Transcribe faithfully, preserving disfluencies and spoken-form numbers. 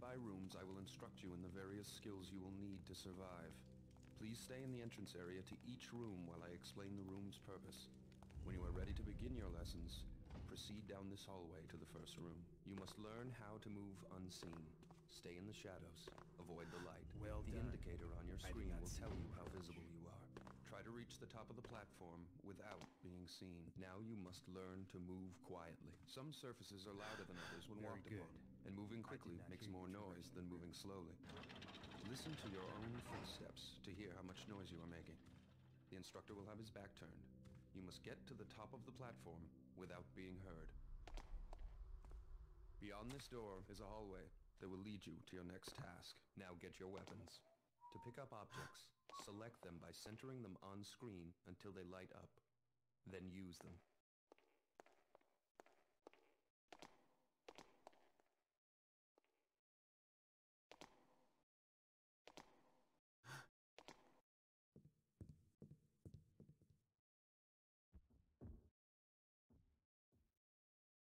nearby rooms, I will instruct you in the various skills you will need to survive. Please stay in the entrance area to each room while I explain the room's purpose. When you are ready to begin your lessons, proceed down this hallway to the first room. You must learn how to move unseen. Stay in the shadows. Avoid the light. Well the done. indicator on your I did screen not will see tell you you how approach. visible you are. Try to reach the top of the platform without being seen. Now you must learn to move quietly. Some surfaces are louder than others when Very walked good. upon, and moving quickly not makes hear more you noise traversing than the moving slowly. Listen to your own footsteps to hear how much noise you are making. The instructor will have his back turned. You must get to the top of the platform without being heard. Beyond this door is a hallway that will lead you to your next task. Now get your weapons. To pick up objects, select them by centering them on screen until they light up. Then use them.